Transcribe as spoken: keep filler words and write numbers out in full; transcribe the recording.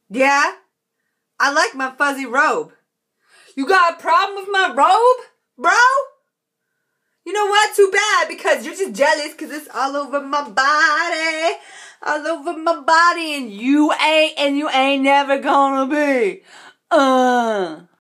Yeah? I like my fuzzy robe. You got a problem with my robe, bro? You know what? Too bad, because you're just jealous because it's all over my body. All over my body, and you ain't, and you ain't never gonna be. Uh.